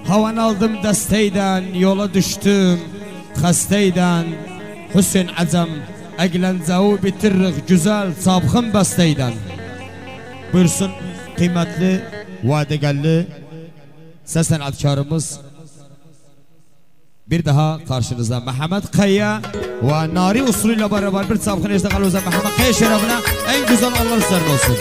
Havan aldım desteyden, yola düştüm xasteyden. Hüseyin Acem eglenzavu bitiririk güzel sabıkın besteyden. Buyursun kıymetli, vadegelli ses sanatkarımız bir daha karşınızda Mehmet Kaya ve Nari usulüyle beraber bir sabıkın eşlik alıyoruz. Mehmet Kaya şerefine en güzel anlar sizlerin olsun.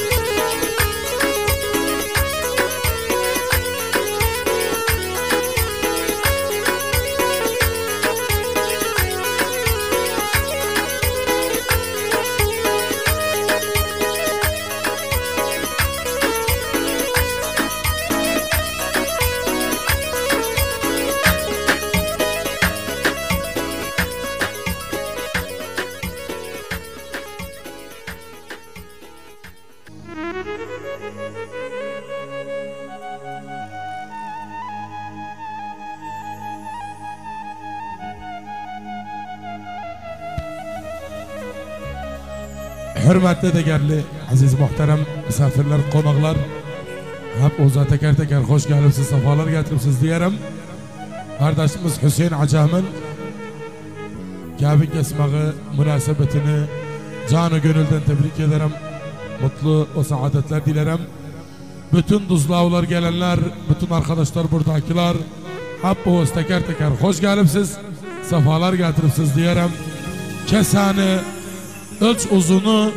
Hürmetli değerli, aziz muhterem misafirler, konaklar, hep oza teker teker hoş gelipsiz, sefalar getiripsiz diyelim. Kardeşimiz Hüseyin Acem'in kabin kesmeği münasebetini canı gönülden tebrik ederim. Mutlu o saadetler dilerim. Bütün Duzlavlar gelenler, bütün arkadaşlar buradakiler, hep oz teker teker hoş gelipsiz, sefalar getiripsiz diyelim. Kesani ölç uzunu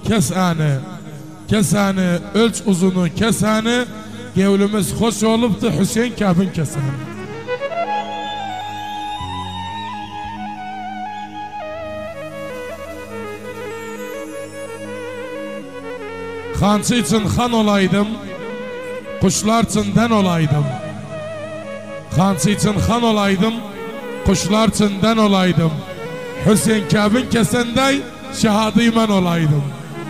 kesani ölç uzunu kesani gevlimiz hoş oluptu Hüseyin kabin kesani. Xançı için xan olaydım, kuşlar için den olaydım. Xançı için xan olaydım, kuşlar için den olaydım. Hüseyin kabin kesendey şehadı ben olaydım.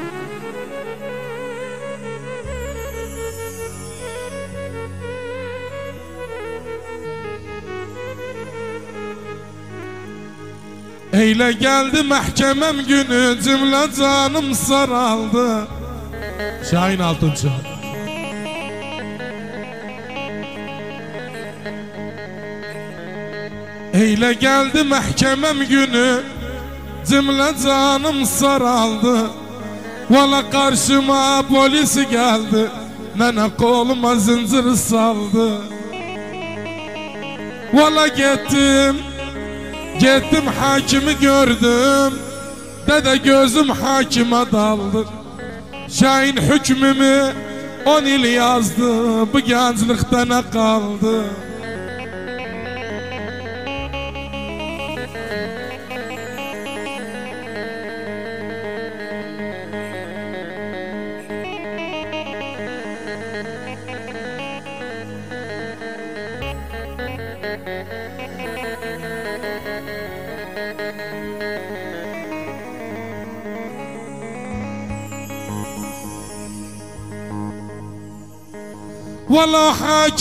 Eyle geldi mahkemem günü, cümle canım saraldı. Şahin Altunçu. Eyle geldi mahkemem günü, cümle canım saraldı. Valla karşıma polisi geldi, mene koluma zincir saldı. Valla gittim hakimi gördüm, dede gözüm hakime daldı. Şahin hükmümü 10 yıl yazdı, bu gençlikte ne kaldı? Valla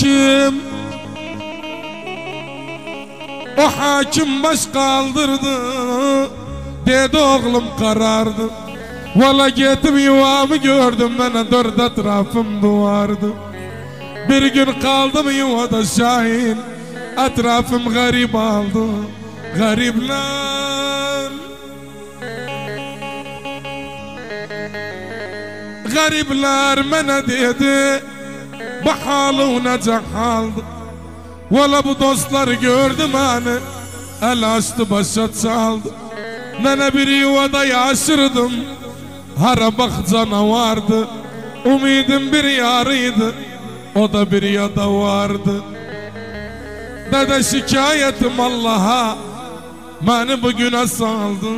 o hakim baş kaldırdı, dedi oğlum karardı. Valla gittim yuvamı gördüm, bana dört etrafım duvardı. Bir gün kaldım yuvada Şahin, etrafım garip aldı. Garipler bana dedi, bu halı nece haldı. Valla bu dostlar gördüm hani, el açtı başa çaldı. Nene bir yuvada yaşırdım, harabak canavardı. Umidim bir yarıydı, o da bir yada vardı. Dede şikayetim Allah'a, beni bugüne saldı.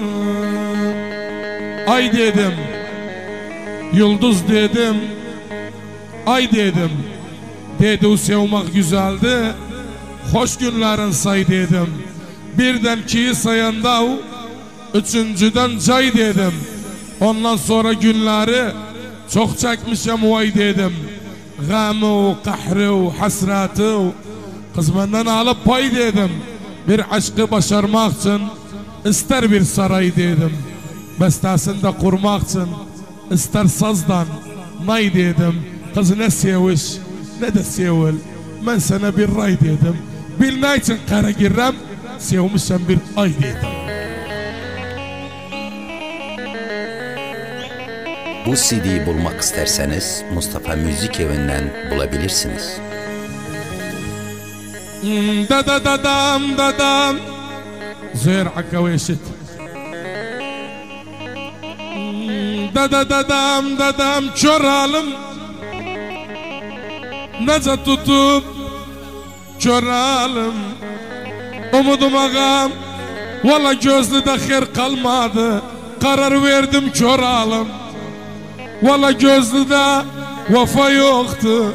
Ay dedim, yıldız dedim, ay dedim. Dedi o sevmek güzeldi, hoş günlerin say dedim. Birden kiyi sayanda o, üçüncüden cay dedim. Ondan sonra günleri çok çekmişim vay dedim. Gamı, kahrı, hasratı, kız benden alıp pay dedim. Bir aşkı başarmak için ister bir saray dedim. Bestasında kurmak için ister sazdan nay dedim. Kız ne seviş ne de sevil, ben sana bir ray dedim. Bilmek için kara girem, sevmişsen bir ay dedim. Bu CD'yi bulmak isterseniz Mustafa Müzik Evi'nden bulabilirsiniz. Dadadadam dadam Züher Akkaveşit. Dadadadam dadam çoralım Nece tutup çoralım Umudum ağam Valla gözlü de her kalmadı Karar verdim çoralım Valla gözlü de vefa yoktu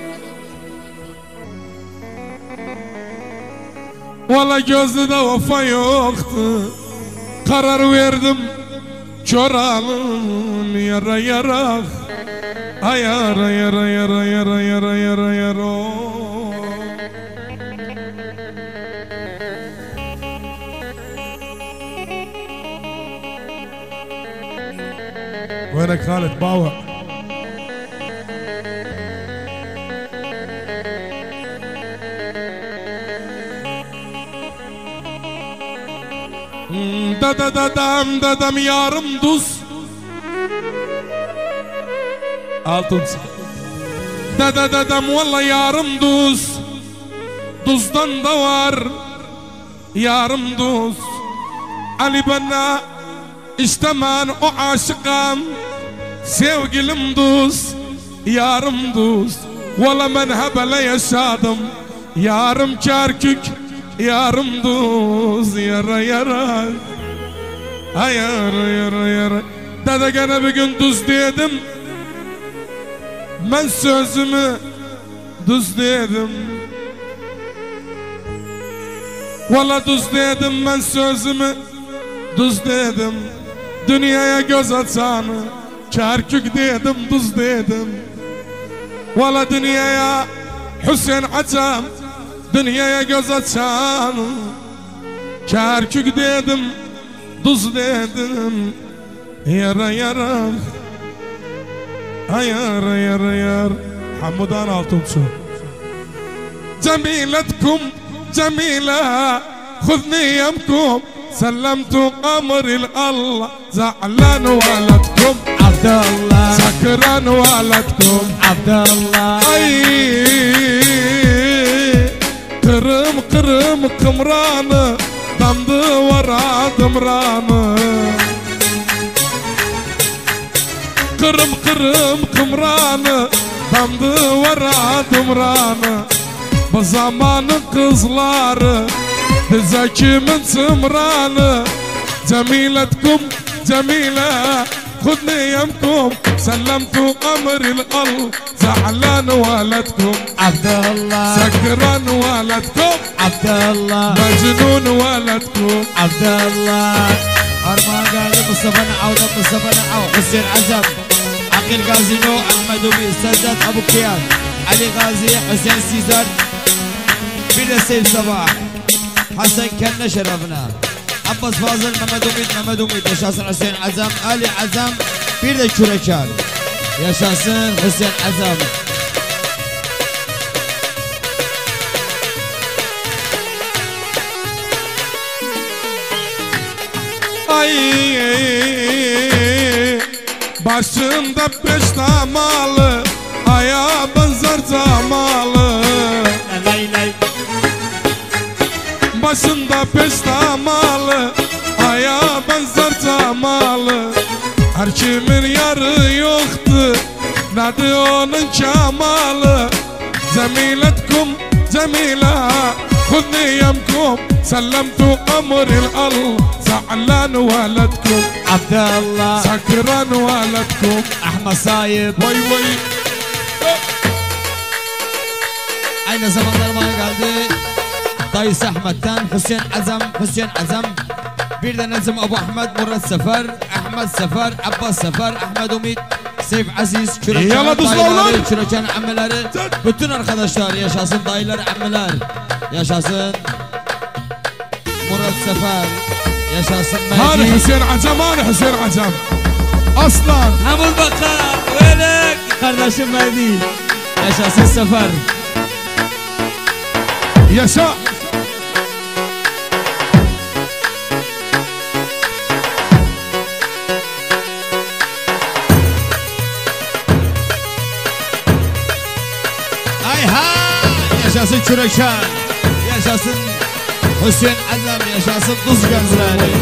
Valla gözlü de vefa yoktu Karar verdim çoralım Yara yara Ay yara yara yara yara yara yara yara وينك خالد باوع Dadam yarım duz Altın Dadam valla yarım duz Duzdan da var Yarım duz Ali bana İstemen o aşıkam Sevgilim duz Yarım duz Valla ben hebele yaşadım Yarım Kerkük Yarım duz Yara yara Ay yara yara yara Dede gene bir gün duz dedim Ben sözümü duz dedim Valla duz dedim ben sözümü duz dedim Dünyaya göz açanı Kerkük dedim duz dedim Valla dünyaya Hüseyin açam Dünyaya göz açanı Kerkük dedim duz dedim Yara yara Ay yara yara yara Hamudan Altunçu Cemiletkum Cemile خذني يمكم سلمت أمر الله زعلان ولدكم عبد الله سكران ولدكم عبد الله أي قرم قرم قمران ضمد ورا دمران قرم قرم قمران ضمد ورا دمران بزمان قزلار تزكي من سمران جميلتكم جميلة خذني يمكم سلمت أمر الله زعلان ولدكم عبد الله سكران ولدكم عبد الله مجنون ولدكم عبد الله أرمان قاضي مصطفى نعوض مصطفى نعوض حسين عزب عقيل غازي نو أحمد أبي سدد أبو كيان علي غازي حسين سيزر بلا سيف صباح حسن كنا شرفنا عباس فاضل محمد أميد يشاسن حسين عزم علي عزم بلا شركان يشاسن حسين عزم Ay başında beş damalı aya benzer camalı lay lay başında beş damalı aya benzer camalı her kimin yarı yoktu nedir onun kemalı cemiletkum cemila خذني يمكم سلمت أمر الله زعلان ولدكم عبد الله سكران ولدكم أحمد صايب وي وي aynı zamanda bana geldi dayısı Ahmet'ten Hüseyin Azam bir de Necim Abu Ahmed Murat Sefer Ahmet Sefer Abbas Sefer Ahmet Umid Seyf Aziz Çüreken dayıları Çüreken ammeleri bütün arkadaşlar yaşasın dayılar ammeler yaşasın Murat Sefer yaşasın هذا Mecid حسين عجم هذا حسين عجم اصلا Hamul Bakar Velek kardeşim Mehdi yaşasın Sefer Yaşa. Yaşasın Çürükşen, yaşasın Hüseyin Azam, yaşasın Tuz Gözleri.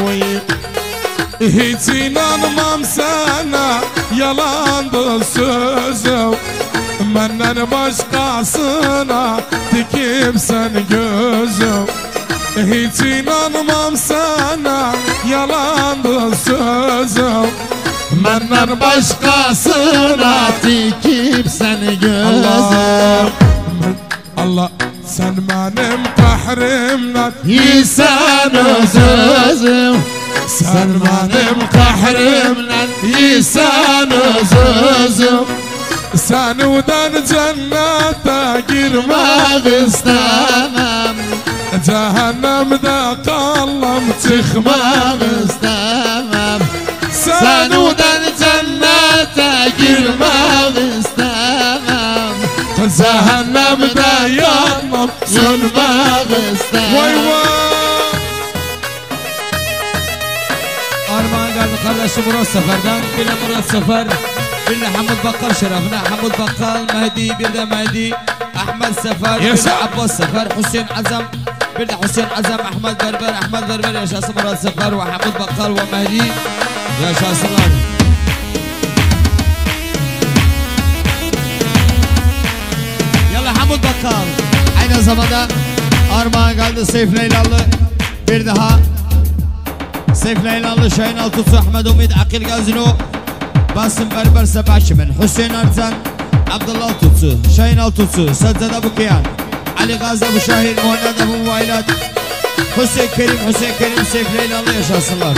Hiç inanmam sana, yalandı sözüm. Benden başkasına dikip sen gözüm. Hiç inanmam sana, yalandı sözüm. Benden başkasına dikip sen gözüm. Allah sen benim kahrimden Yisen özüm. Sen benim kahrimden yisen özüm. Senuden cennete girmek istemem. Cehennemde kallam çıkmak istemem. Senuden cennete girmek istemem. Cehennemde yanmam sönmek istemem. Vay vay. Armağan geldi kardeşim Murat Sefer'den. Bir de Murat Sefer, bir de Hamud Bakkal şerefine. Hamud Bakkal, Mehdi, bir de Mehdi, Ahmet Sefer, bir de Abbas Sefer, Hüseyin Azam, bir de Hüseyin Azam, Ahmet Berber. Ahmet Berber yaşasın Murat Sefer ve Hamud Bakkal ve Mehdi yaşasınlar. Yalla Hamud Bakkal. Aynı zamanda Armağan geldi Seyf Leylalı. Bir daha Seyf Leylalı, Şahin Altutu, Ahmet Umid, Akil Gazino, Basım Berber Sebaşimin, Hüseyin Arzan, Abdullah Altutu, Şahin Altutu, Sadzad Abu Kiyan, Ali Gazi Abu Şahir, Muhammed Abu Muvaylat, Hüseyin Kerim, Seyf Leylalı yaşasınlar.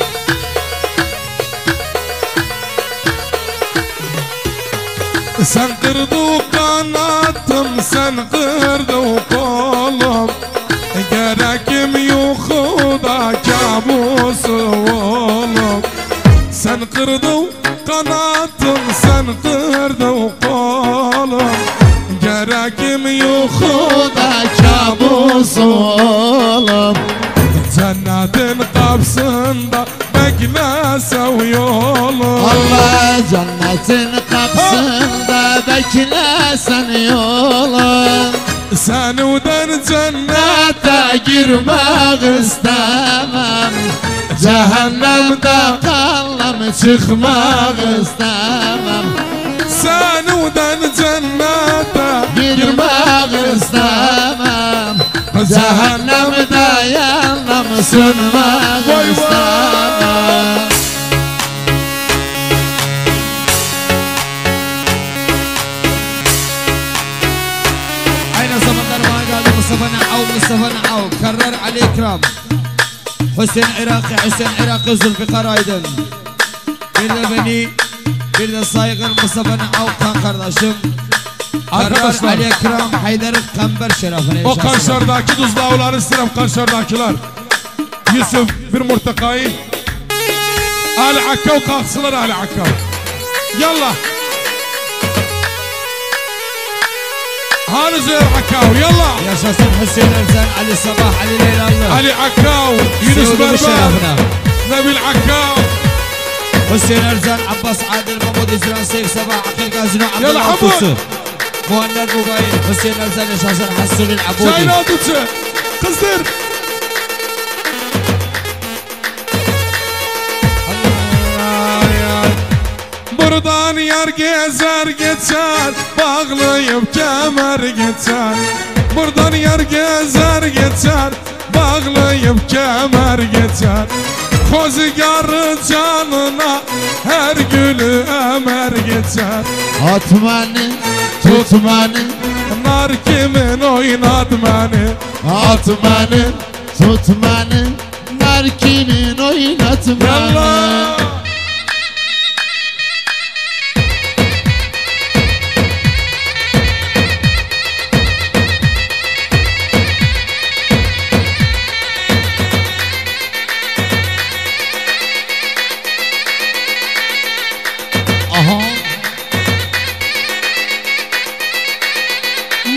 Sen kırdı kanatım, sen kırdı kolum. Gerekim yok da kabusu oğlum. Sen kırdı kanatım, sen kırdı kolum. Gerekim yok da kabusu oğlum. Cennetin kapsında beklese yolum. Allah cennetin kapsında beklesen yolum. Senuden cennete girmek istemem. Cehennemde kallam çıkmak istemem. Senuden cennete girmek istemem. Cehennemde yanam sönmek istemem. Mustafa Na'av Karrar Ali İkram, Hüseyin Iraki Zülfikar Aydın, bir de beni, bir de saygın Mustafa Na'av kan kardeşim. Karrar Ali İkram Haydar Kamber şerefine. O Kaşlar'daki Duzdağları isterim, Kaşlar'dakiler Yusuf bir Murtakayı Ali Akkav kalksılar, Ali Akkav. Yallah Hanize Akkav, yallah. Yaşasın Hüseyin Erzan, Ali Sabah, Ali Leylalı, Ali Akkav, Yunus Berber, Nebil Akkav, Hüseyin Erzan, Abbas Adil, Mahmud İzran, Seyf Sabah, Akil Gazino, Abdullah Altutu, Muhammed Mubayir, Hüseyin Erzan yaşasın, Hassulil Abudi. Şahin Altutu, kızdır. Buradan yar gezer geçer, bağlayıp kemer geçer. Buradan yar gezer geçer, bağlayıp kemer geçer. Kozigarı canına her gülü emer geçer. Atmanı, tutmanı, nar kimin oynat beni. Atmanı, tutmanı, nar kimin oynat beni.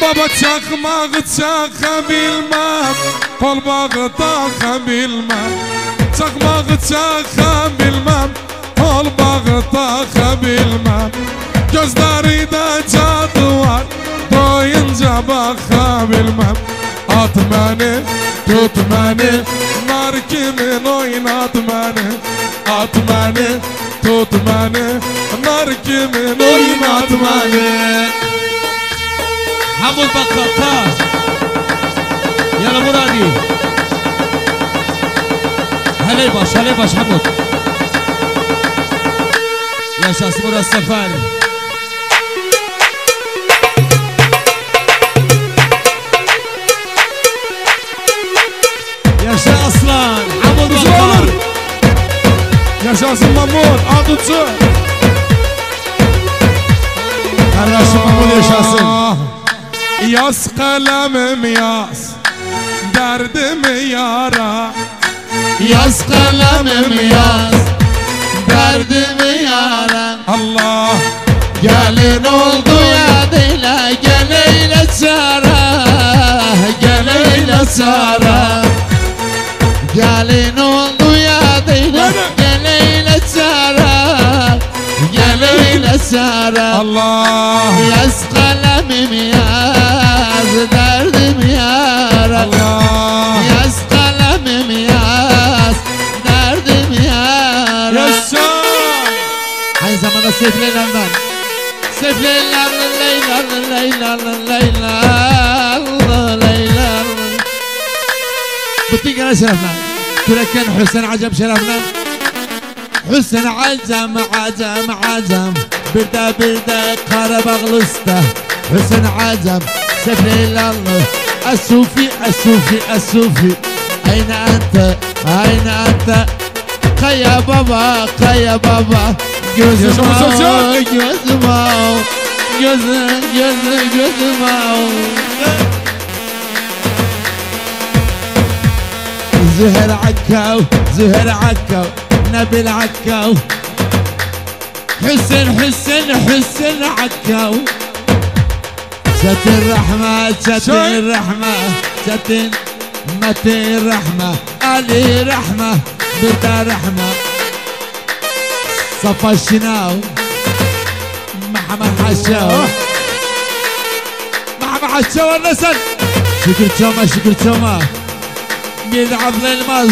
Baba çakmağı çakabilmem, kol bağı takabilmem. Çakmağı çakabilmem, kol bağı takabilmem. Gözlerinde cadı var, doyunca bakabilmem. At beni, tut beni, nar kimin oynat beni. At beni, tut beni, nar kimin oynat beni. Hamur Bakkata Yala Muradi Heley baş Hamur. Yaşasın Murat Sefer. Yaşa Aslan Hamur Bakkata. Yaşasın Mahmut Adıcı. Kardeşim Mahmut yaşasın. Yaz kalemim yaz, derdimi yara. Yaz kalemim yaz, derdimi yara. Allah Gelin oldu ya dile, gel eyle çare, gel eyle çare. Gelin oldu ya dile, gel eyle çare, gel eyle çare. Allah Yaz kalemim yaz, derdim yara. Allah Yaz kalemim yaz, derdim yara. yaşa. Aynı zamanda Seyf Leyla'dan. Seyf Leyla'nın Leyla. Bütün gene şerefler. Türekken Hüseyin Acem şerefler. Hüseyin Acem. Bir de Karabağlı usta. Hüseyin Acem. Seyf Leyla'lı. Asufi. Ayna ente. Kaya baba. Gözüm ağ. Gözüm ağ. Züher Akkav. Nabil Akkav. Hüseyin Akkav. Çetin Rahma. Metin Rahma. Ali Rahma. Bir de Rahma. Safa Şinav. Mahmud Haşşav nasıl? Şükür Çoma. Bir de Abdülmaz.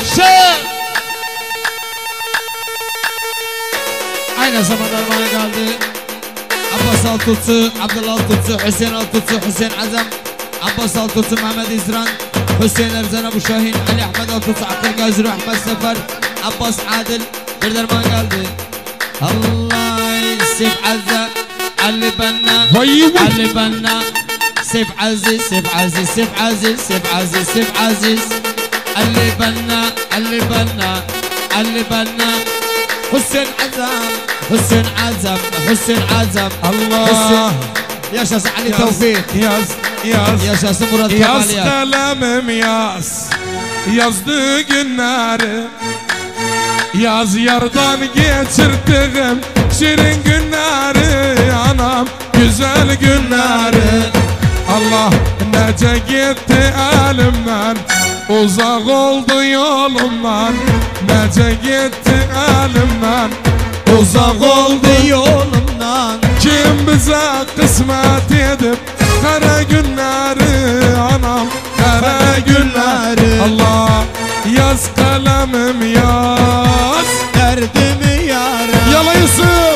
Aynı zamanda bana geldi. Abbas Altutu, Abdullah Altutu, Hüseyin Altutu, Hüseyin Azam, Abbas Altutu, Mehmet İzran, Hüseyin Erzan Ebu Şahin, Ali Ahmet Altutu, Abdülgazir Ahmet Sefer, Abbas Adil. Bir derman geldi. Allah Seyf Azza, Ali Banna, Seyf Aziz, Ali Banna, Hüseyin Azam. Allah Yaşasın Ali Tevfik. Yaz Yaşasın Murat Kemaliyat. Yaz kalemim yaz, yazdığı günleri. Yaz yardan geçirdiğim şirin günleri. Anam güzel günleri. Allah nece gitti elimden, uzak oldu yolumdan. Nece gitti elimden, uzak oldu yolumdan. Kim bize kısmet edip kara günleri. Anam kara günleri. Allah yaz kalemim yaz, Derdimi yara. Yala Yusuf.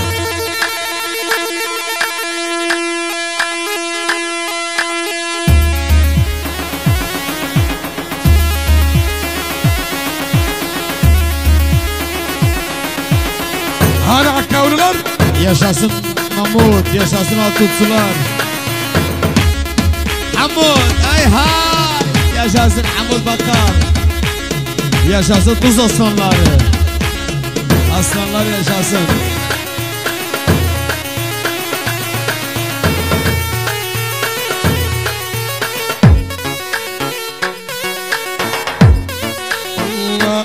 Hani akkavlular. Yaşasın Mahmut, yaşasın Altutsular. Hamud, yaşasın Hamud Bakkal. Yaşasın Tuz aslanları. Aslanlar yaşasın. Allah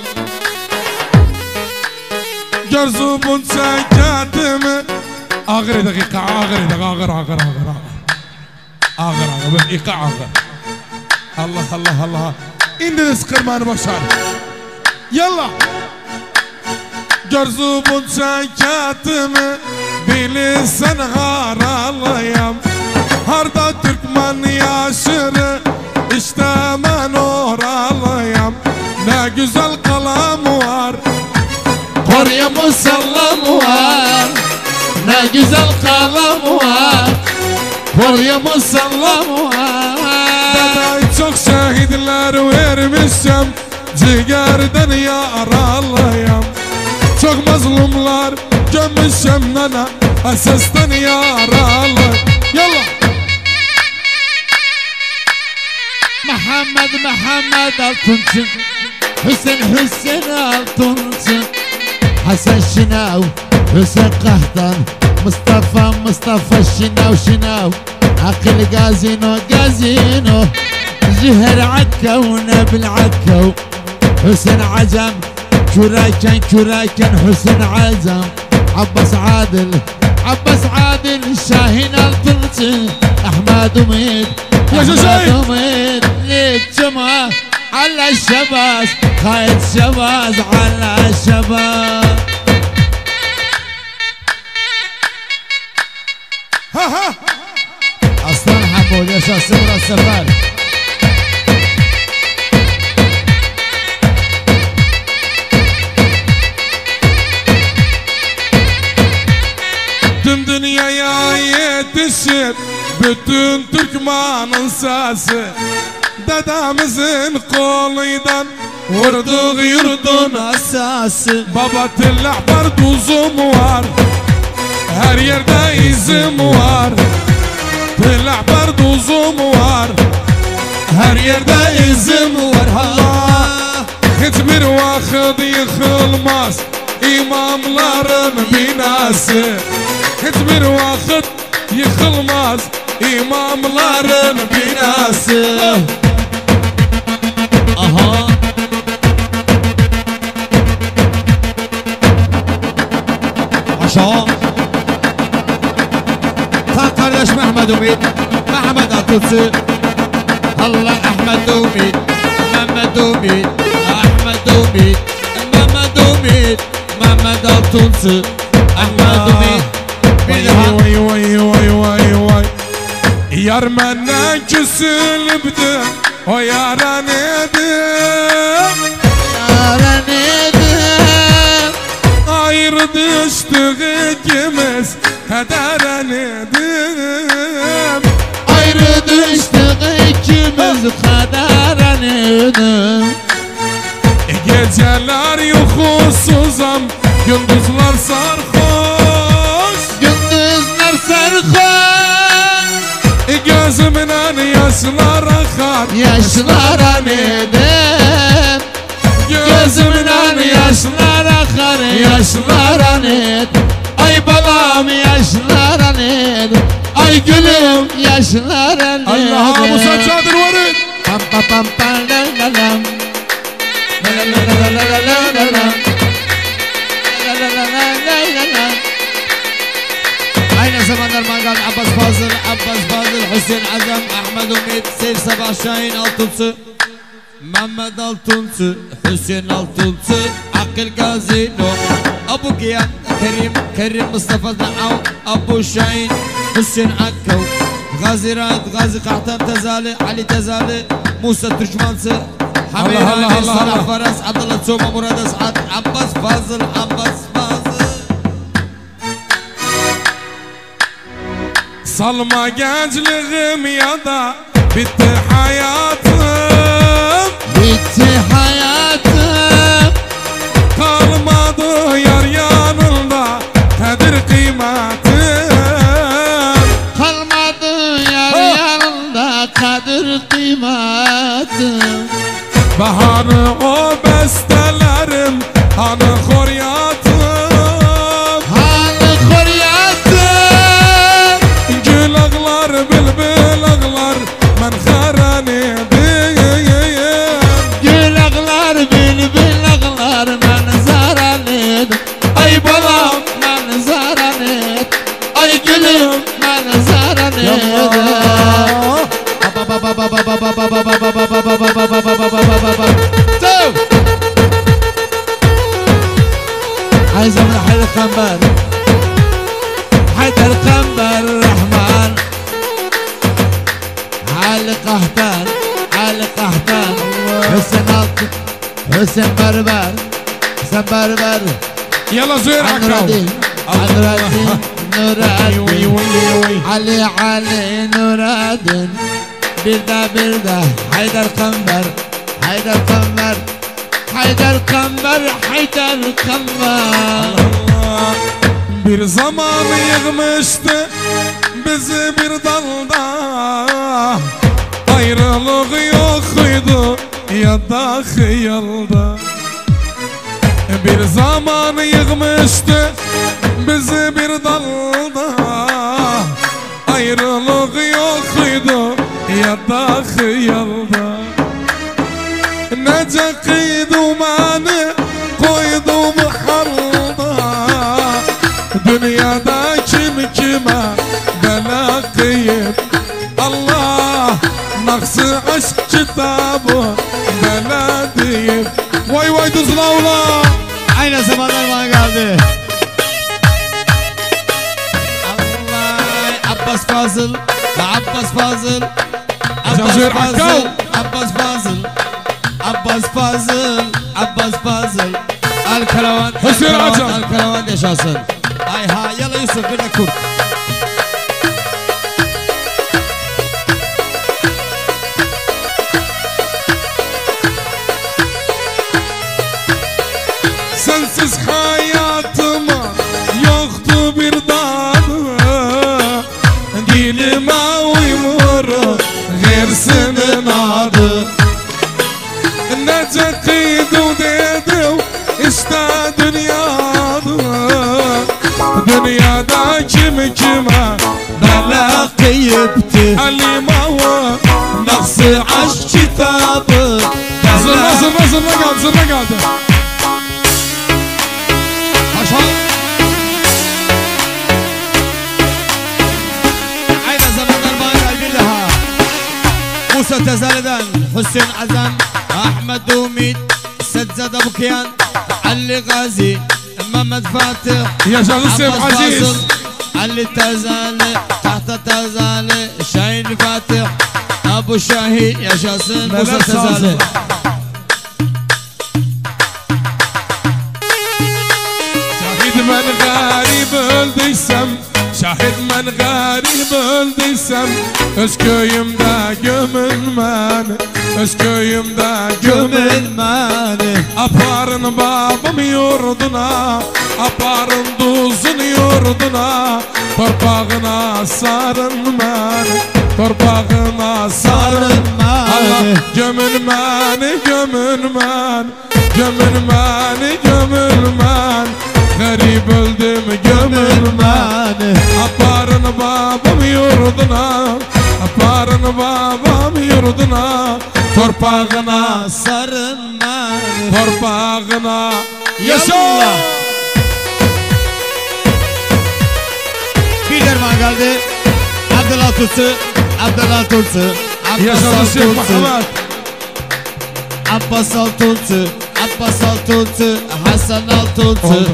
Görzubun çekatimi. Ağır edek, ağır. Ağır ağır, iki ağır. Allah Allah Allah. İndi de sıkırmanı başar. Yallah. Gözü bu çekatımı bilirsen haralıyam. Harda Türkmen yaşırı işte ben oralıyam. Ne güzel kalam var, Koruya musallam var. Ne güzel kalam var. Koruya musallam var. Daday çok şehitler vermişim, ciğerden yaralıyam. Çok mazlumlar gömmüşüm nana, esasdan yaralı. Yallah. Muhammed Altunçu, Hüseyin Altunçu, Hasan Şınav, Hüseyin Kahtan, Mustafa Şınav, Akıl Gazino, Züher Akka ve Nebil Akka, Hüseyin Azam, Küraken Hüseyin Azam, Abbas Adil, Şahin Altunçu, Ahmet Umid, للجمعة على الشباز قايد شباز على الشباز. Aslan Hamud yaşasın burası sefer. Tüm dünyaya yetişir bütün Türkmanın sesi. Dedemizin koluydan vurduk yurdun Asası Baba tillahbar duzum var, her yerde izim var. Tillahbar duzum var, her yerde izim var. Allah, hiçbir vakit yıkılmaz imamların binası. Hiçbir vakit yıkılmaz imamların binası. Aha. Aşağı. Ta kardeş Mehmet Umid, Mehmet Atatürk. Allah Ahmet Umid, Mehmet Umid, Ahmet Umid, Mehmet Umid, Mehmet Atatürk, Ahmet Umid. Vay. Yar menden küsülübdü, o yaran edim. Ayrı düştük ikimiz, kaderen edim. Ayrı düştük ikimiz kaderen edim. Geceler uykusuzam, gündüzler sarhoş. Gündüzler sarhoş. Gözümden yaşlar akar, Yaşlara neden? Gözümden yaşlar akar, yaşlara neden? Ay balam yaşlara neden? Ay gülüm yaşlara neden? Allah'a Musa çadır varın. Pam pam pam pam la la lam. La la la la la la la lam. La la la la la la lam. Aynı zamanda Mangal Abbas Fazıl, Hüseyin Azam, Ahmet Umid, Seyf Sabah Şahin Altunçu, Mehmet Altunçu, Hüseyin Altunçu, Akıl Gazino, Abu Giyam, Kerim Mustafa Da'av, Abu Şahin, Hüseyin Akkav, Gazi Rahat, Gazi Kahtan Tezali, Ali Tezali, Musa Türkmansı, Hamir Ali, Salah Faras, Abdullah Çoma, Murad Esad, Abbas Fazıl. Salma gençliğim ya da bitti hayatım. Bitti hayatım. Kalmadı yar yanında kadir kıymetim. Kalmadı yar yanında kadir kıymetim. Baharı o bestelerim, hanı koryatım. Hanı koryatım. Gül ağlar, bülbül ağlar, men haran edim. Gül ağlar, bülbül ağlar, men zaran edim. Ay balam, men zaran edim. Ay gülüm, men zaran edim. قحطان علي قحطان حسين بربر حسين بربر يلا زهير عكاو نور الدين علي نور الدين برده حيدر قنبر حيدر قنبر Bir zaman yığmıştı bizi bir dalda, ayrılık yokuydu ya da hıyalda. Bir zaman yığmıştı bizi bir dalda, ayrılık yokuydu ya da hıyalda. Nece kıydumanı koydum halda, dünyada kim kime bela kıyıp, Allah naksı aşk kitabı bela deyip. Vay vay Tuzlavla. Aynı zamanlar bana geldi. Allah Abbas Fazıl Abbas Fazıl Zahir Akkav. Abbas Fazıl Al-Karavan Hüseyin Acan. Al-Karavan yaşasın. Ay ha yala Yusuf bir de kurt. Sensiz hayatıma yoktu bir dadı, dilime uymur gersinin adı. Nece kıydı dedim işte dünyada, dünyada kim kime bela Kıyıptı alime ve Naksı aşk kitabı. Zırla geldi. Haşa. Aynı zamanlar bana bir daha. Musa Tezali'den Hüseyin Azam, Ahmet Umid, Sedzade Bukiyan, Ali Gazi, Mehmet Fatih, Yaşadı Sev Aziz. Ali Tezali, Tahta Tezali, Şahin Fatih, Abu Şahi yaşasın Musa Tezali. Ben garip öldüysem, şahit ben garip öldüysem, öz köyümde gömülmen, öz köyümde gömülmen. Aparın babam yurduna, aparın duzun yurduna, torpağına sarın ben, torpağına sarın. Allah gömülmen, garip öldüm gömülmen. Aparın babam yurduna, aparın babam yurduna, torpağına sarınma, torpağına yaşa. Bir derman geldi. Abdullah Tutsu, Yaşadı Şeyh Muhammed. Abbas Altunsu, Hasan Altunsu,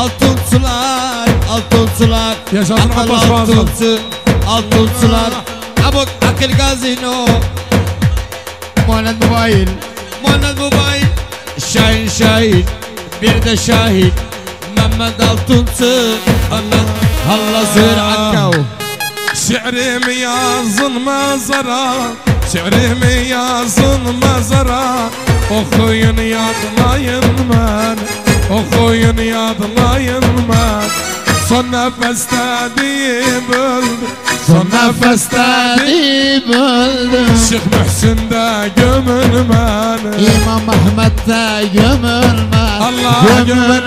Altunsular, Yaşasın Abbas Fazıl. Altunsular, Abuk Akil Gazino, Muhammed Mubayil, Şahin, bir de Şahit, Mehmet Altunsu, Allah Zahir Akkav. Şi'rimi yazın mezara, şi'rimi yazın mezara, okuyun yadlayın ben, okuyun yadlayın ben. Son nefeste deyip öldüm, son nefeste deyip öldüm. Şeyh Mühsin'de gömülmen, İmam Ahmet'te gömülmen, Allah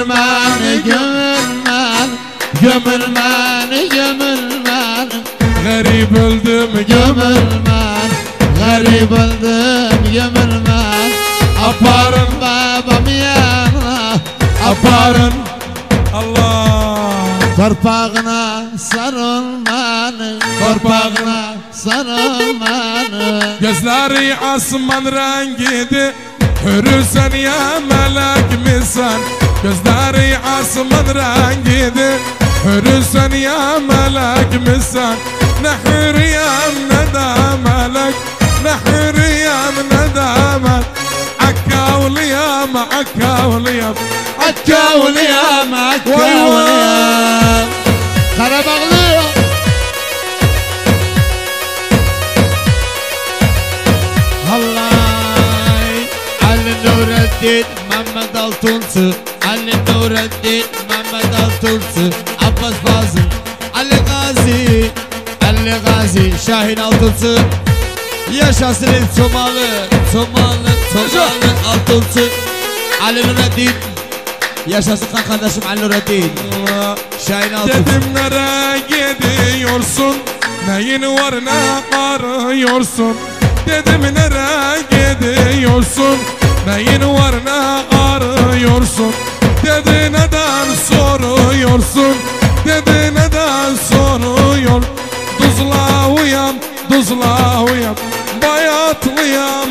gömülmen, garip öldüm gömülmen, aparın babam yana, aparın Allah. Torpağına sarılman, Gözleri asman rengiydi, hürü sen ya melek misin? Gözleri asman rengiydi, hürü sen ya melek misin? Ne hürriyem ne de melek, ne عكا واليم عكا واليم عكا واليم خرب اغليه الله علي نور الدين محمد التونسي علي نور الدين محمد التونسي عباس فازل علي غازي شاهين التونسي yaşasın Somalı Altunsi Ali Nureddin yaşasın kardeşim Ali Nureddin Şahin Altunsi dedim nereye gidiyorsun neyin var ne arıyorsun dedim nereye gidiyorsun neyin var ne arıyorsun dedi neden soruyorsun dedi neden soruyor Tuzla uyam bayatlıyam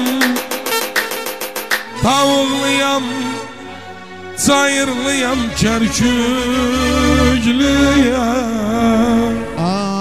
tavuklıyam sayırlıyam kerküclüyam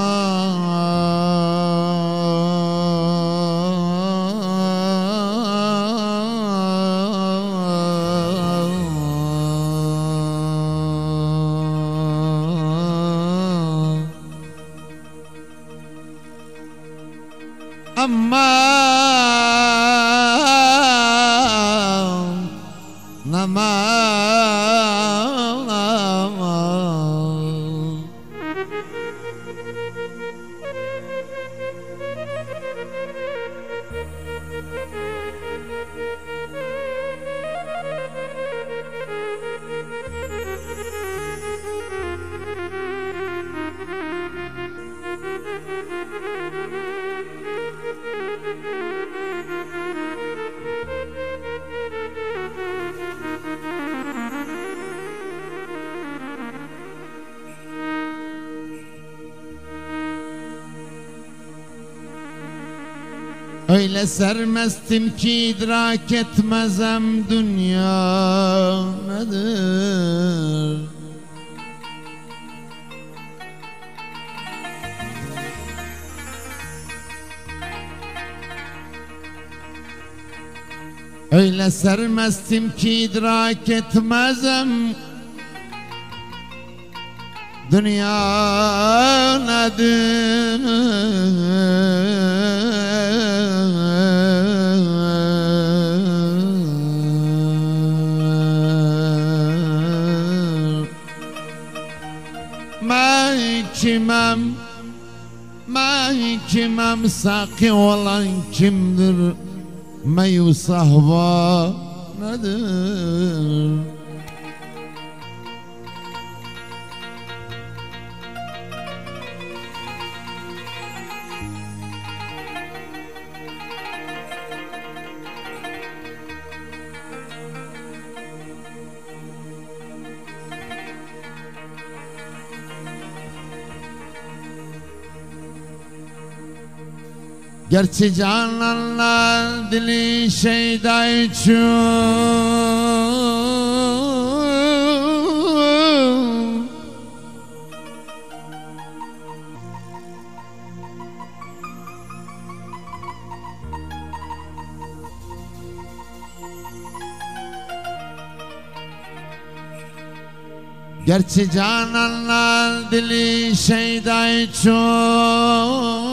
Öyle sermestim ki idrak etmezem dünya nedir? Öyle sermestim ki idrak etmezem dünya nedir? Kimem saki olan kimdir? Meyu sahva nedir? Gerçi cananlar dili şeyda için Gerçi cananlar dili şeyda için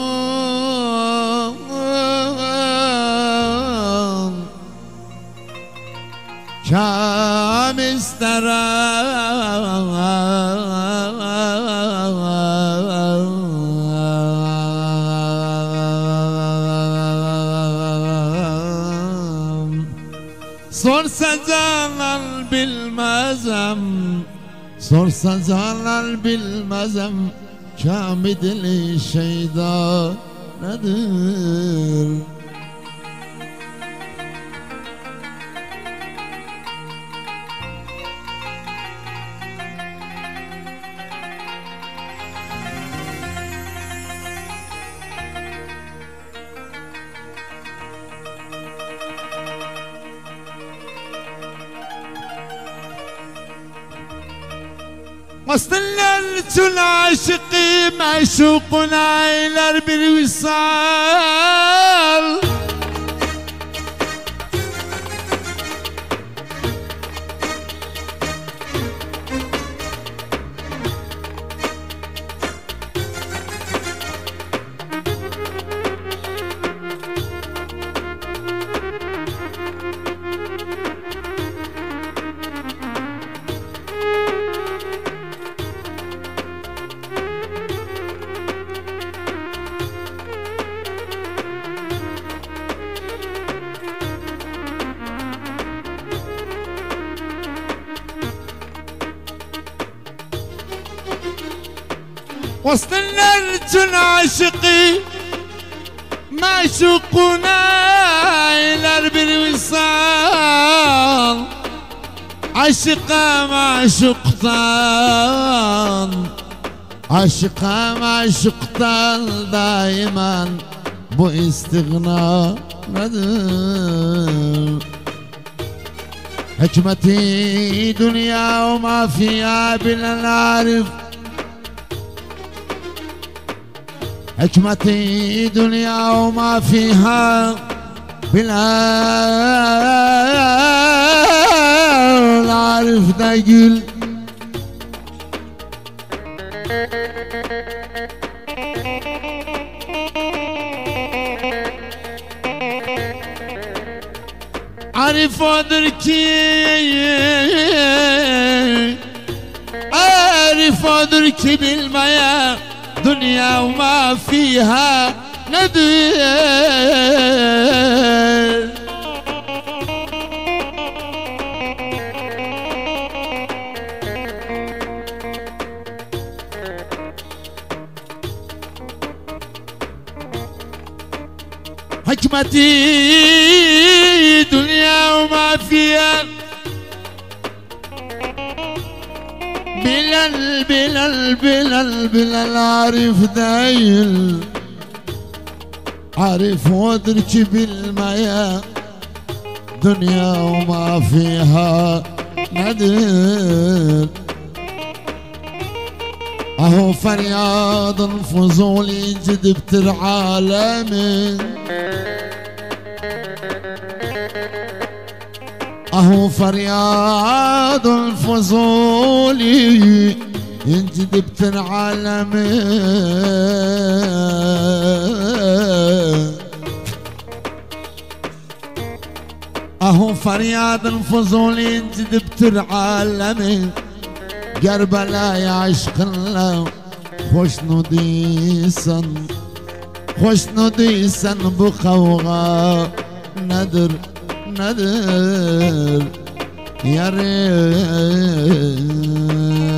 Kam isterim Sorsa canlar bilmezem Sorsa canlar bilmezem Kâmi dili şeyda nedir? Aslılar tül aşıkı meşukuna eyler bir visal وصلنا رجل عاشقي معشوقنا إلى رب الوصال عاشقة معشوقتان عاشقة معشوقتان دائما بو استغنى ندم حكمتي دنيا وما فيها بلا نعرف حكمتي دنيا وما فيها بلا نعرف دقل عارف أدركي بالمياه دنيا وما فيها ندير حكمتي دنيا وما فيها بلال عارف دايل عارف وادرك بالمياه دنيا وما فيها ندير اهو فرياض الفضولي جذبت العالم اهو فرياض الفضولي انجذبت العالم اهو فرياض الفضولي انجذبت العالم كربلاء يا عشق الله خوش نديسا بخوغا ندر يا ريت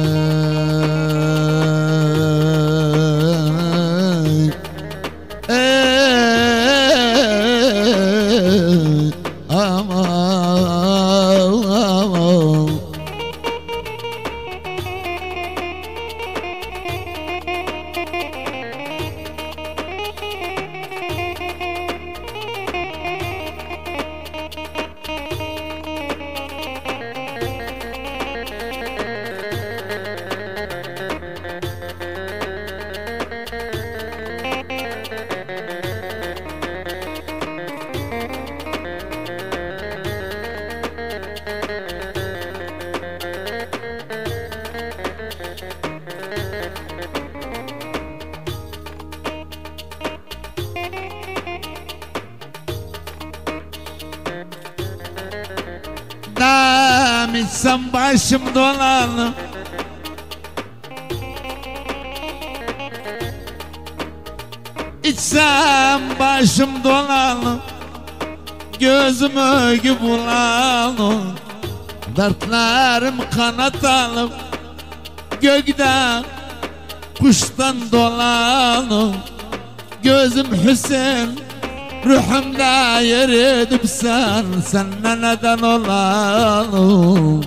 دام etsem başım dolanır İçsem başım dolanır Gözümü gibi bulanır Dertlerim kanat alıp Gökte kuştan dolanır Gözüm Hüseyin Ruhumda yer edip sen neden olalım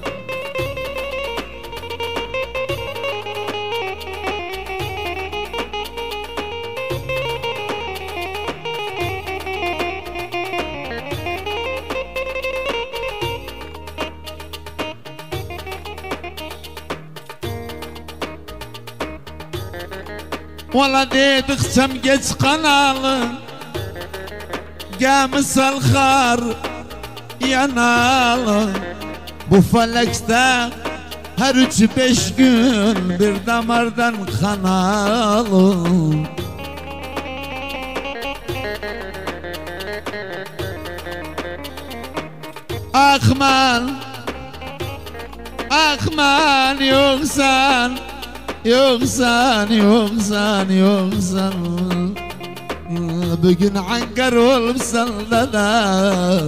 Valla dediksem geç kanalım Misal kar yanalım Bu felekte her 3-5 gün bir damardan kanalım Akman yoksan Bugün Ankara olmuşsan da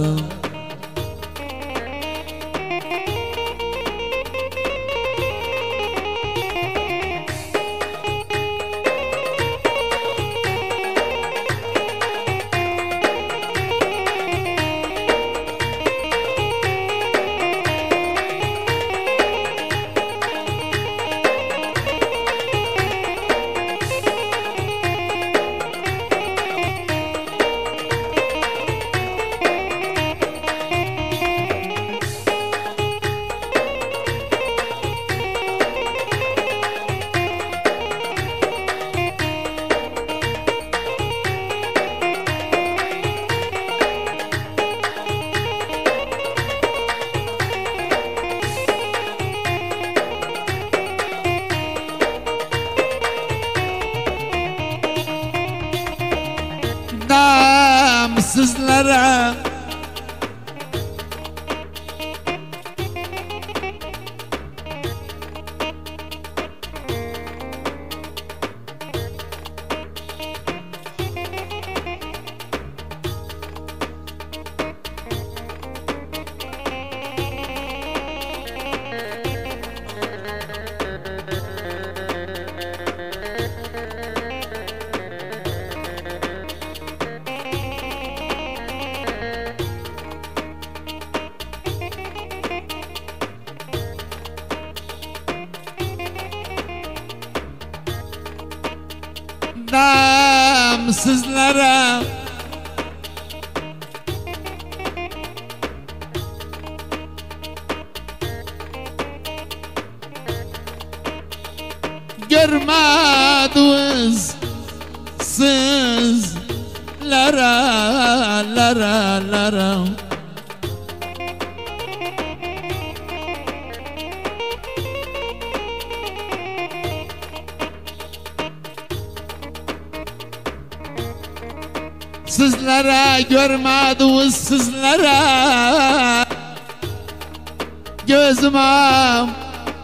sizlere. Dam sizlere. Görmediniz sizlere, lere. Sizlere görmediniz sizlere. Gözüme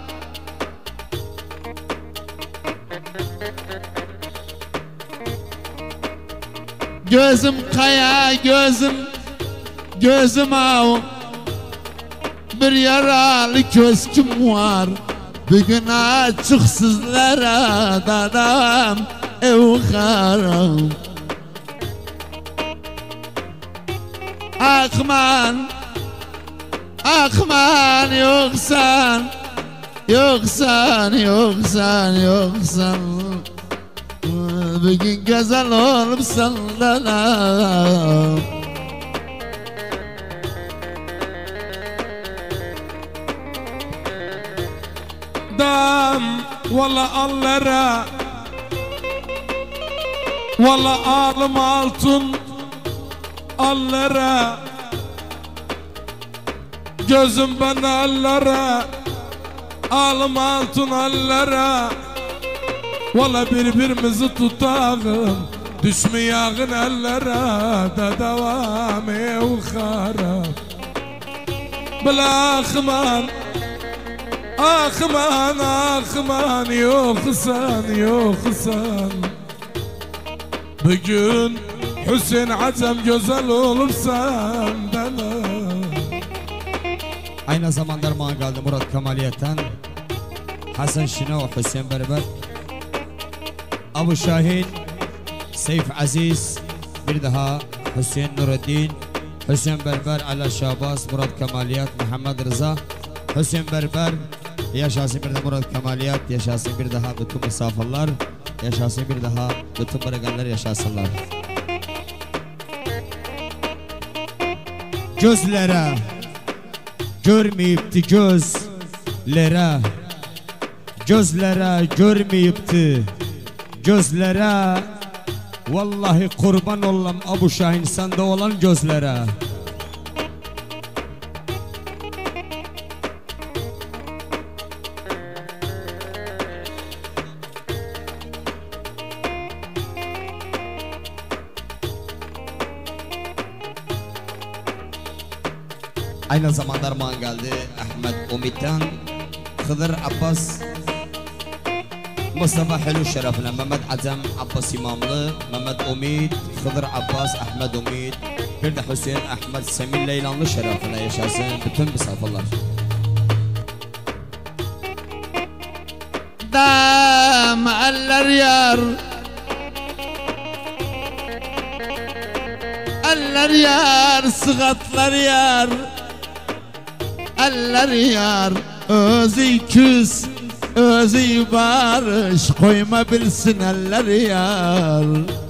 gözüm kaya, gözüm av. Bir yaralı kösküm var. Bugün açık sizlere dadam evkaram. Akman yoksan bugün güzel olmuşsan da. Dam valla allera, valla alım altın allera, gözüm bana allera, alım altın allera. Valla birbirimizi tutağım, düşmeyağın ellere da devam evkara. Bela akman yoksan. Bugün Hüseyin Azam güzel olursan bana. Aynı zamanda Mangal'da Murat Kemaliyet'ten Hasan Şino, Hüseyin Berber, Abu Şahin, Seyf Aziz, bir daha Hüseyin Nureddin, Hüseyin Berber, Ala Şahbaz, Murat Kemaliyet, Muhammed Rıza, Hüseyin Berber, yaşasın bir de Murat Kemaliyet, yaşasın bir daha bütün misafirler, yaşasın bir daha bütün bırakanlar yaşasınlar. Gözlere görmeyipti gözlere, gözlere görmeyipti gözlere. Vallahi kurban olam Abu Şahin sende olan gözlere. Aynı zamanda Mangal'da Ahmet Umit'ten Hıdır Abbas, Mustafa Helu şerefine Mehmet Azam Abbas İmamlı, Mehmet Umit, Hıdır Abbas, Ahmet Umit, bir de Hüseyin Ahmet Semil Leylanlı şerefine yaşasın bütün misafirler. Dam eller yar, eller yar, sıgatlar yar, eller yar. Özü küs, özü barış, koyma bilsin eller yar.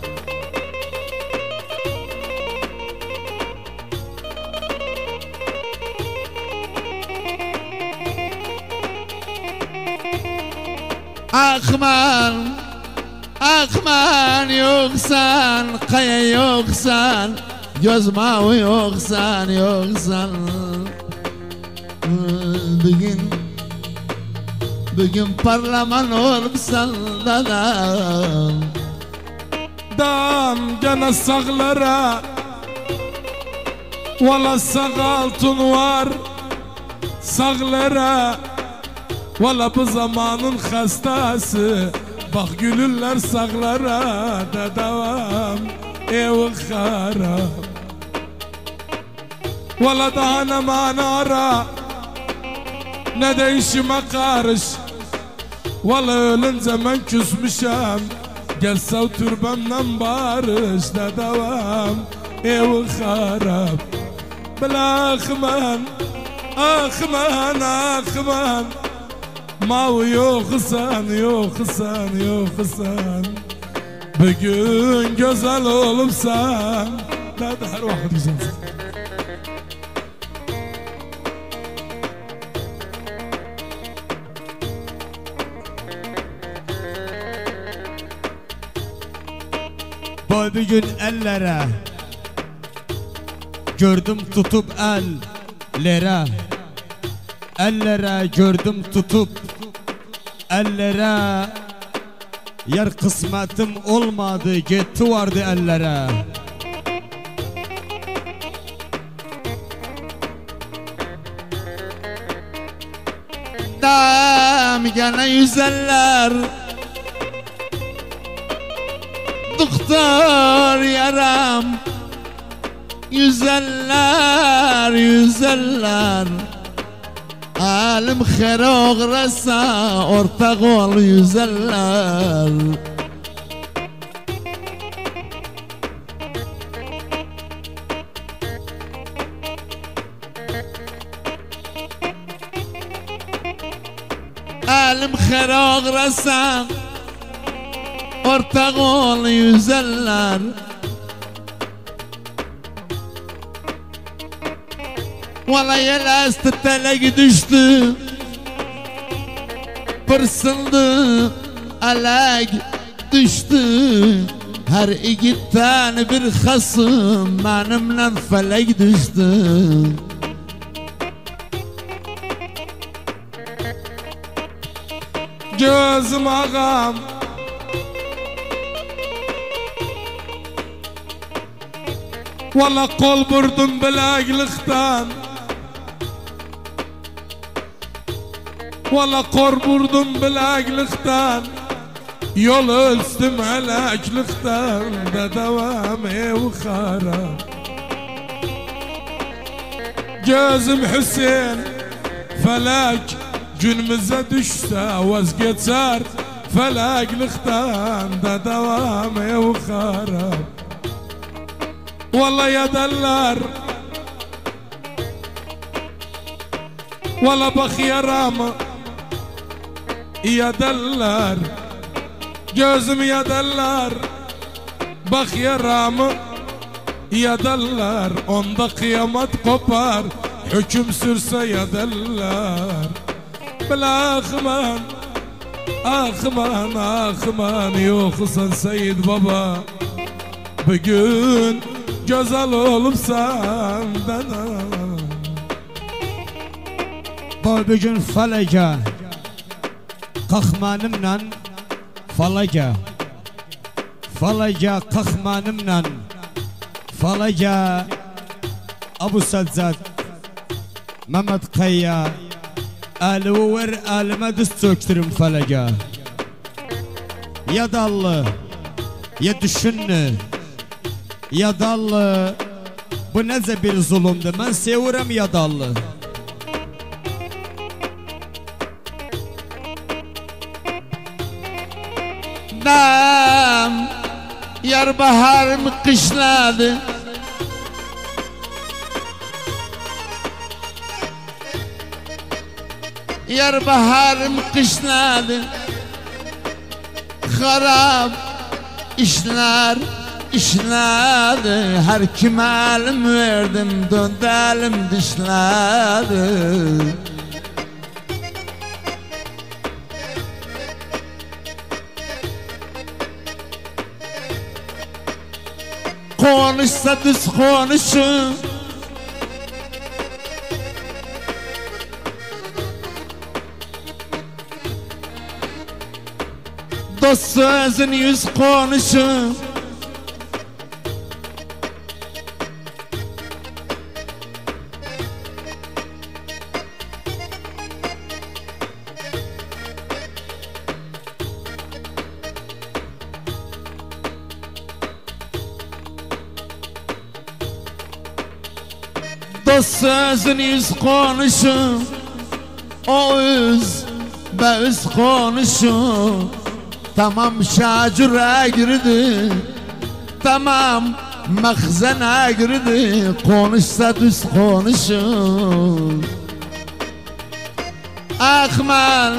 Akman yoksan, kaya yoksan, göz mavi yoksan. Bugün parlaman olmuşsan da. Dam gene sağlara, Valla sağ altın var sağlara, valla bu zamanın hastası. Bak gülürler sağlara da devam ev harap. Valla daha ne manara ne de işime karış. Valla ölünce ben küsmüşem, gelse türbemden barış da devam ev harap. Bilakman akman akman mav yoksan yoksan yoksan, bugün güzel olupsan da her vakit güzelsin. Bir gün ellere gördüm tutup ellere, ellere gördüm tutup ellere. Yer kısmetim olmadı gitti vardı ellere. Dam gene yüzeller doktor yaram, yüzeller yüzeller. Alim xerog rasa ortak ol yüzeller. Alim xerog rasa ortak ol yüzeller. Valla yel astı telek düştü, pırsıldı alek düştü. Her iki tane bir hasım benimle felek düştü. Gözüm ağam valla kol vurdum bileklikten, valla kor vurdum bileklikten. Yol ölçtüm helaklikten da devam ev harap. Gözüm Hüseyin felek günümüze düşse vazgeçer, felaklikten da devam ev harap. Valla yadarlar, valla bak yaramı yadarlar. Gözüm yadarlar, bak yaramı yadarlar. Onda kıyamet kopar, hüküm sürse yadarlar. Bilakman akman akman yoksan Seyit Baba, bugün güzel olupsan da. Bir gün felece kalkmanımla falece, falece kalkmanımla falece. Abu Sadzat Mehmet Kaya Alivi ver alime düz çöktürüm felece. Ya dallı ya düşünlü ya dallı, bu nece bir zulümdü, ben seviyorum ya dallı. Dam yar bahar mı kışladı, yar bahar mı kışladı. Harap işler işledi, her kime elim verdim döndü elim dişledi. Konuşsa düz konuşun, dost sözün yüz konuşun. O sözün yüz konuşu, o üz be üz konuşu. Tamam şacüre girdi, tamam mehzene girdi. Konuşsa düz konuşu. Akman,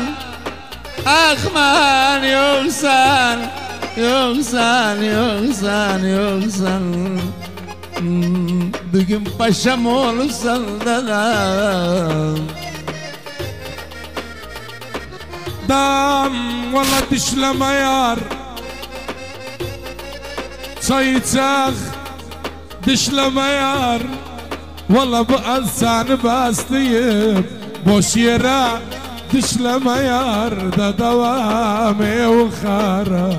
akman yoksan, yoksan, yoksan, yoksan. Bugün paşam olursan da dam valla dişleme yar. Çay içek dişleme yar. Valla bu ansanı bastıyım. Boş yere dişleme yar da devam evkara.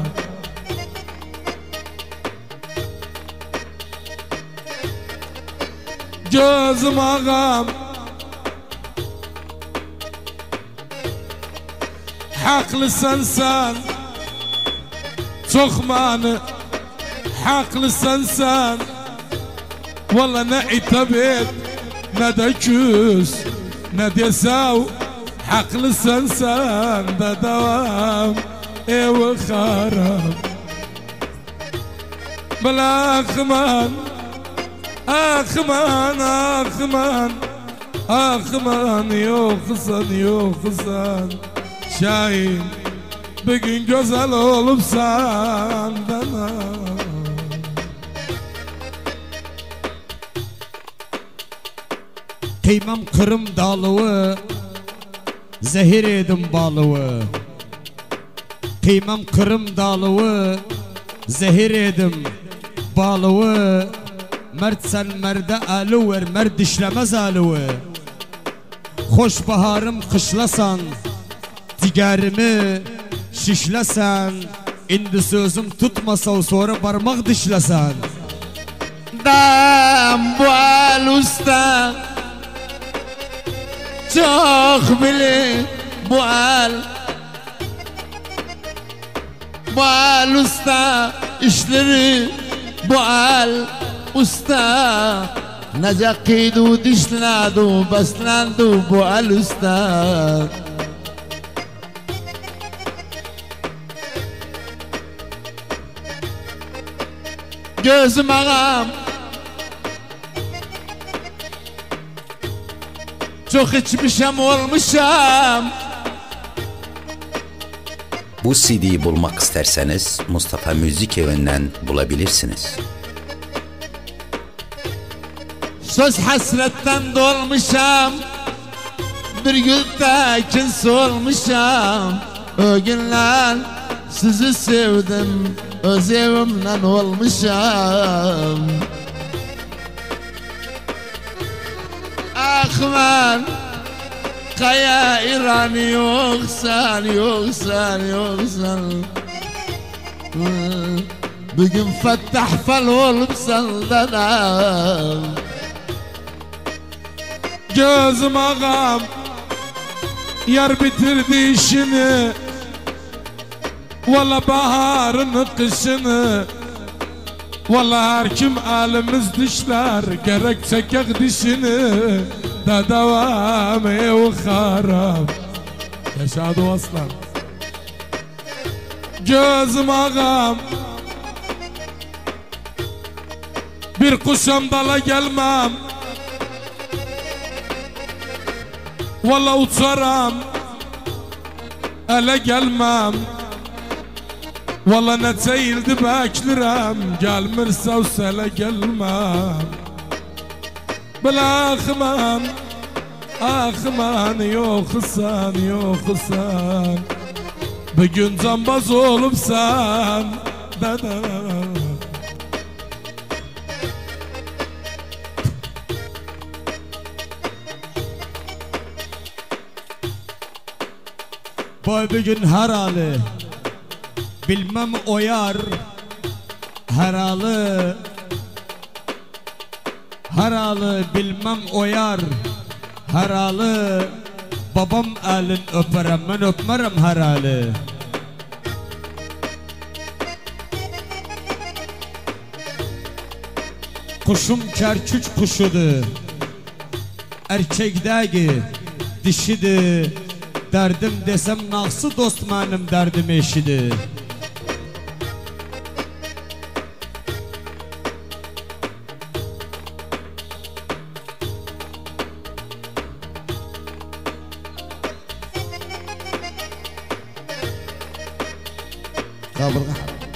Gözüm ağam haklısın sen, çok mani haklısın sen. Valla ne itap et ne de küs ne de sav. Haklısın sen de devam ev harap. Bırakman akman, akman, akman yoksan, yoksan. Şahin bugün güzel olup sandana. Kıymam Kırım dalığı, zehir edim balığı. Kıymam Kırım dalığı, zehir edim balığı. Mert sen merde alı ver, mert dişlemez alığı. Hoş baharım kışlasan, digerimi şişlesen. İndi sözüm tutmasa sonra parmak dişlesen. Dam bu al usta, çok bile bu al. Bu al usta, işleri bu al usta. Nece kıydu dişladu beslendu bu al usta. Gözüm ağam çok içmişem olmuşam. Bu CD'yi bulmak isterseniz Mustafa Müzik Evi'nden bulabilirsiniz. Söz hasretten dolmuşam, bir gülde kins olmuşam. O günler sizi sevdim, öz evimden olmuşam. Akman kaya İran yoksan, yoksan, yoksan. Bugün fettah fal olup sandanam. Gözüm ağam yar bitirdi işini. Valla baharını kışını. Valla her kim elimiz dişler, gerek çekek dişini. Da devam ev harap. Yaşadı o aslan. Gözüm ağam bir kuşam dala gelmem. Valla uçaram ele gelmem. Valla ne çeyildi beklirim, gelmirse usele gelmem. Bırakman akman yoksan, yoksan. Bugün cambaz olupsan da da. Boy bugün her halı bilmem oyar. Her halı, her halı bilmem oyar. Her halı babam elin öperem, ben öpmerem her halı. Kuşum kerküç kuşudu, erkekdəki dişidir. Dərdim desəm nağsı dost mənim dərdim eşidir. Qabırğa.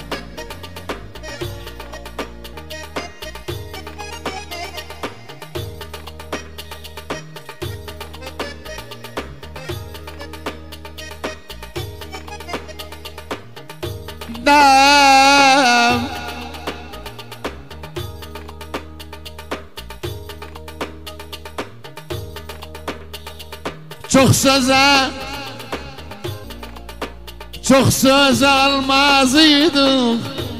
Dam çok söz almazıydım.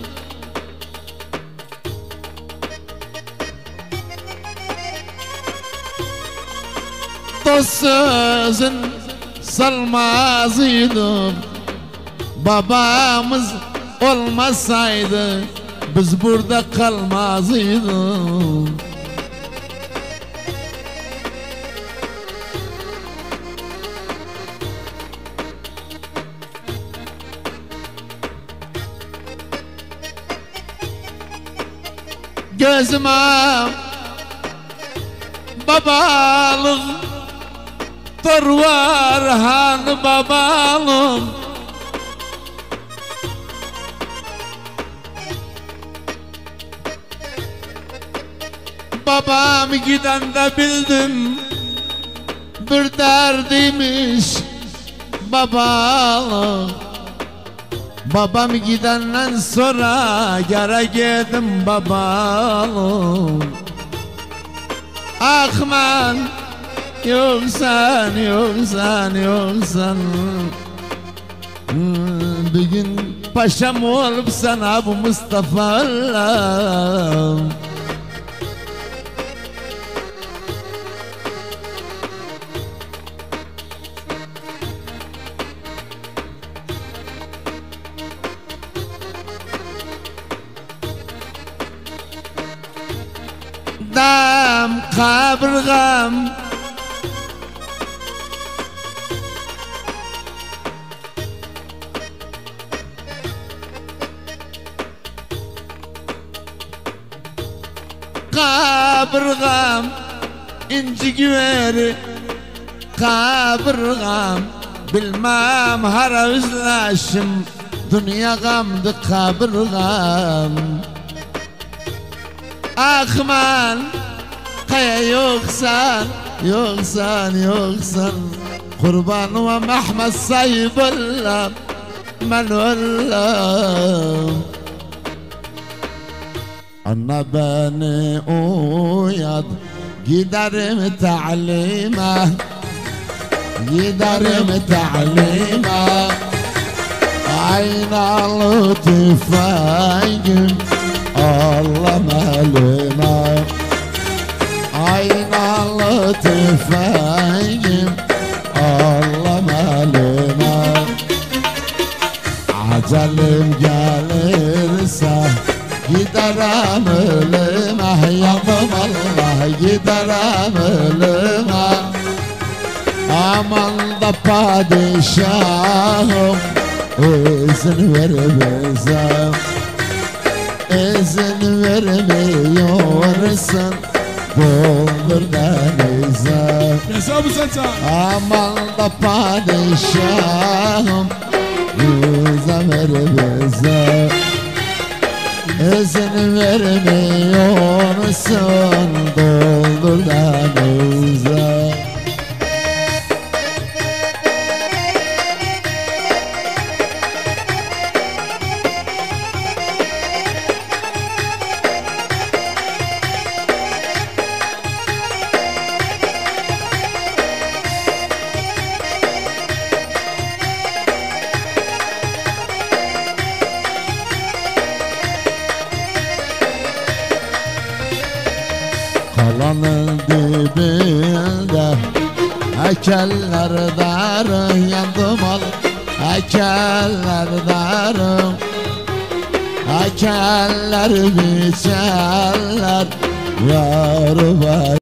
Dost sözün salmazıydım. Babamız olmasaydı biz burada kalmazdık. Gözüme babalık dur var hani babalık. Babam giden de bildim bir derdiymiş babalık. Babam gidenden sonra gerek edim babalık. Ah ben yoksan bir gün paşam olup sana bu Mustafa'la. Dam kabrgam kabrgam inci güveri kabrgam bilmem hara üzleşim dünya gamdı kabrgam. Akman kaya yoksan kurban ve Mehmet sayıbullah men vallah. Anna beni uyad giderim ta'lime aynalı tüfeğim Allah maluma aynalı tüfeğim Allah maluma. Acelim gelirse giderim ölüme yandım Allah giderim ölüme. Aman da padişahım izin ver bize. İzin vermiyorsun doldur denize. Aman da padişahım izin ver bize. İzin vermiyorsun doldur denize. Kalanın dibinde hekeller darı yandım al. Hekeller darı hekeller biçerler yar var.